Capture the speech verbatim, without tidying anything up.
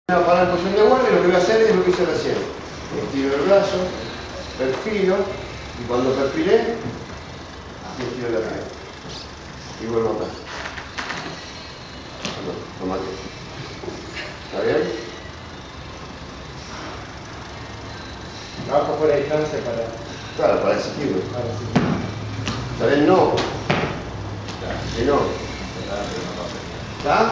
Para la posición de guardia lo que voy a hacer es lo que hice recién. Estiro el brazo, perfilo, y cuando perfilé, así estiro la pierna. Y vuelvo acá. No, lo maté. ¿Está bien? Trabajo fuera de distancia para... Claro, para asistirlo. Para asistir. ¿Está bien? No. Si no. ¿Está?